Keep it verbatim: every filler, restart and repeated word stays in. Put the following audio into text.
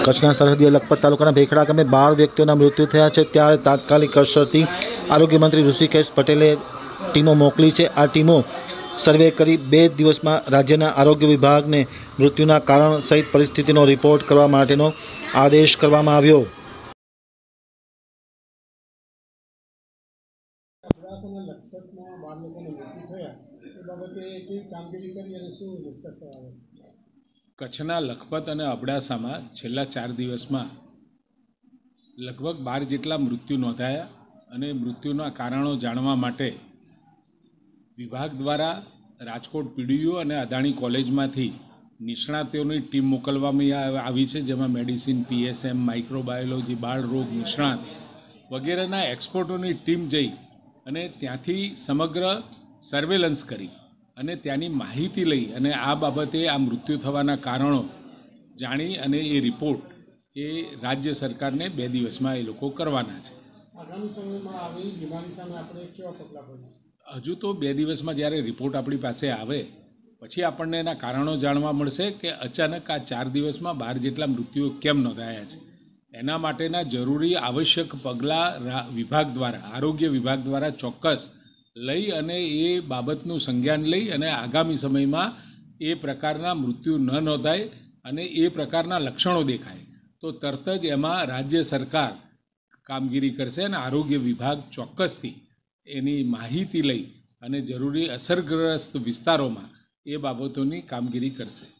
કચ્છના સરહદીય લખપત તાલુકાના ભેખડા ગામે બાર વ્યક્તિઓના મૃત્યુ થયા છે, ત્યારે તાત્કાલિક અસરથી આરોગ્ય મંત્રી ઋષિકેશ પટેલે ટીમો મોકલી છે। આ ટીમો સર્વે કરી બે દિવસમાં રાજ્યના આરોગ્ય વિભાગને મૃત્યુના કારણ સહિત પરિસ્થિતિનો રિપોર્ટ કરવા માટેનો આદેશ કરવામાં આવ્યો। કચ્છના લખપત અને અબડાસામાં છેલ્લા ચાર દિવસમાં લગભગ બાર જેટલા મૃત્યુ નોંધાયા અને મૃત્યુના કારણો જાણવા માટે વિભાગ દ્વારા રાજકોટ પીડીયુ અને અદાણી કોલેજમાંથી નિષ્ણાતોની ટીમ મોકલવામાં આવી છે, જેમાં મેડિસિન, પીએસએમ, માઇક્રોબાયોલોજી, બાળ રોગ નિષ્ણાત વગેરેના એક્સપર્ટોની ટીમ જઈ અને ત્યાંથી સમગ્ર સર્વેલન્સ કરી અને ત્યાંની માહિતી લઈ અને આ બાબતે આ મૃત્યુ થવાના કારણો જાણી અને એ રિપોર્ટ એ રાજ્ય સરકારને બે દિવસમાં એ લોકો કરવાના છે। આગામી સમયમાં આવી બીમારી સામે આપણે કેવા પગલાં ભરીશું? હજુ તો બે દિવસમાં જ્યારે રિપોર્ટ આપણી પાસે આવે પછી આપણને એના કારણો જાણવા મળશે કે અચાનક આ ચાર દિવસમાં બાર જેટલા મૃત્યુઓ કેમ નોંધાયા છે। એના માટેના જરૂરી આવશ્યક પગલાં વિભાગ દ્વારા આરોગ્ય વિભાગ દ્વારા ચોક્કસ લઈ અને એ બાબતનું સંજ્ઞાન લઈ અને આગામી સમયમાં એ પ્રકારના મૃત્યુ ન નોંધાય અને એ પ્રકારના લક્ષણો દેખાય તો તરત જ એમાં રાજ્ય સરકાર કામગીરી કરશે અને આરોગ્ય વિભાગ ચોક્કસથી એની માહિતી લઈ અને જરૂરી અસરગ્રસ્ત વિસ્તારોમાં એ બાબતોની કામગીરી કરશે।